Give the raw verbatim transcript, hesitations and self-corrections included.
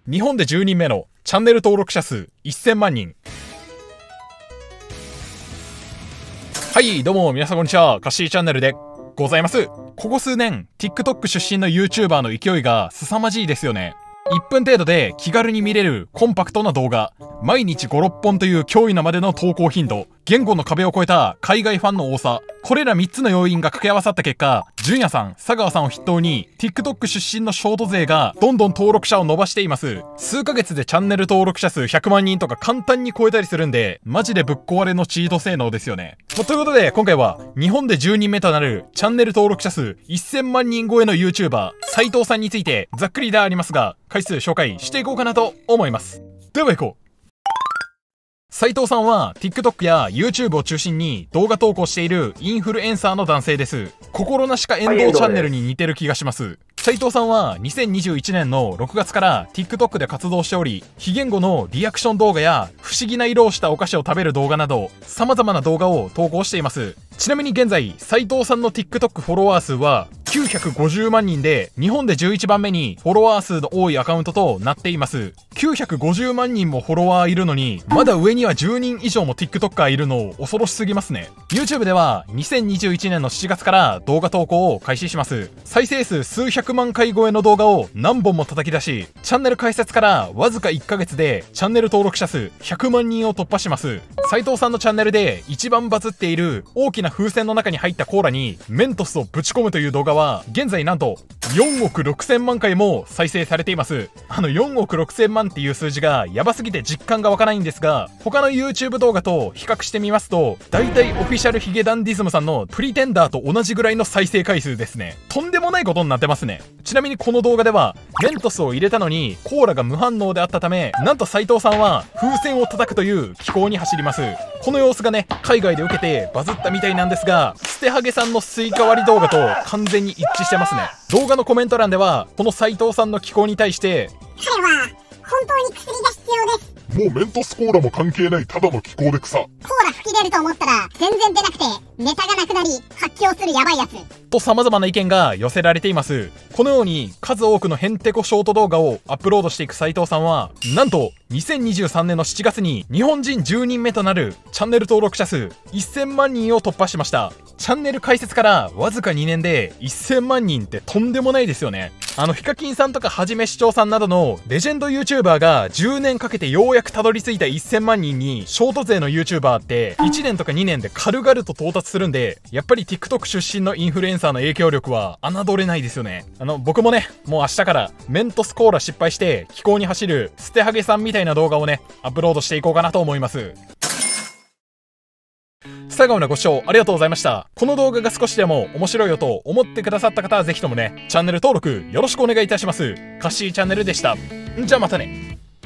日本でじゅうにんめのチャンネル登録者数せんまんにん。はい、どうも皆さんこんにちは。カッシーチャンネルでございます。ここ数年、TikTok 出身の YouTuber の勢いが凄まじいですよね。いっぷん程度で気軽に見れるコンパクトな動画、毎日ご、ろっぽんという驚異なまでの投稿頻度、言語の壁を越えた海外ファンの多さ、これらみっつの要因が掛け合わさった結果、純也さん、佐川さんを筆頭に TikTok 出身のショート勢がどんどん登録者を伸ばしています。数ヶ月でチャンネル登録者数ひゃくまんにんとか簡単に超えたりするんで、マジでぶっ壊れのチート性能ですよね。まあ、ということで今回は日本でじゅうにんめとなるチャンネル登録者数せんまんにん超えの YouTuber 斉藤さんについてざっくりでありますが回数紹介していこうかなと思います。では行こう。斉藤さんは TikTok や YouTube を中心に動画投稿しているインフルエンサーの男性です。心なしか遠藤チャンネルに似てる気がします。斉藤さんはにせんにじゅういちねんのろくがつから TikTok で活動しており、非言語のリアクション動画や不思議な色をしたお菓子を食べる動画など様々な動画を投稿しています。ちなみに現在斉藤さんの TikTok フォロワー数はきゅうひゃくごじゅうまんにんで、日本でじゅういちばんめにフォロワー数の多いアカウントとなっています。きゅうひゃくごじゅうまんにんもフォロワーいるのに、まだ上にはじゅうにん以上も TikToker いるの恐ろしすぎますね。YouTube ではにせんにじゅういちねんのしちがつから動画投稿を開始します。再生数数百万回超えの動画を何本も叩き出し、チャンネル開設からわずかいっかげつでチャンネル登録者数ひゃくまんにんを突破します。斉藤さんのチャンネルで一番バズっている大きな風船の中に入ったコーラにメントスをぶち込むという動画は現在なんとよんおくろくせんまんかいも再生されています。あのよんおくろくせんまんっていう数字がヤバすぎて実感が湧かないんですが、他の YouTube 動画と比較してみますと、だいたいオフィシャルヒゲダンディズムさんのプリテンダーと同じぐらいの再生回数ですね。とんでもないことになってますね。ちなみにこの動画ではメントスを入れたのにコーラが無反応であったため、なんと斉藤さんは風船を叩くという機構に走ります。この様子がね、海外で受けてバズったみたいなんですが、ステハゲさんのスイカ割り動画と完全に一致してますね。動画のコメント欄ではこの斉藤さんの機構に対して彼は本当に薬が必要です。 もうメントスコーラも関係ないただの気候で草。 コーラ吹き出ると思ったら全然出なくてネタがなくなり発狂するヤバいやつと様々な意見が寄せられています。このように数多くのヘンテコショート動画をアップロードしていく斉藤さんは、なんとにせんにじゅうさんねんのしちがつに日本人じゅうにんめとなるチャンネル登録者数せんまんにんを突破しました。チャンネル開設からわずかにねんでせんまんにんってとんでもないですよね。あのヒカキンさんとかはじめ市長さんなどのレジェンド YouTuber がじゅうねんかけてようやくたどり着いたせんまんにんにショート勢の YouTuber っていちねんとかにねんで軽々と到達するんで、やっぱり TikTok 出身のインフルエンサーの影響力は侮れないですよね。あの僕もね、もう明日からメントスコーラ失敗して気候に走るステハゲさんみたいな動画をねアップロードしていこうかなと思います。最後までご視聴ありがとうございました。この動画が少しでも面白いよと思ってくださった方はぜひともね、チャンネル登録よろしくお願いいたします。カッシーチャンネルでした。じゃあまたね。